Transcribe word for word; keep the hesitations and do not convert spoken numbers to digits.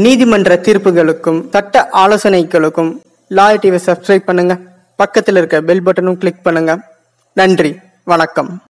நீதிமன்ற தீர்ப்புகளுக்கும் சட்ட ஆலோசனைகளுக்கும் lawyer TV subscribe பண்ணுங்க. பக்கத்தில் இருக்க பெல் பட்டனும் கிளிக் பண்ணுங்க. நன்றி, வணக்கம்.